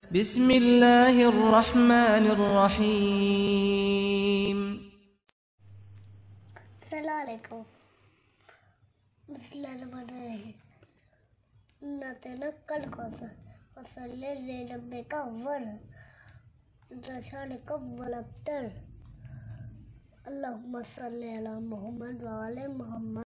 बिस्मिल्लाहिर्रहमानिर्रहीम। अस्सलाम वालेकुम। बिस्मिल्लाहिर्रहमानिर्रहीम। नतनक्कल कौसर वसल्ले रब्बे का वर नशान कब वलब्तर अल्लाहुम्मा सल्ली अला मुहम्मद व आले मुहम्मद।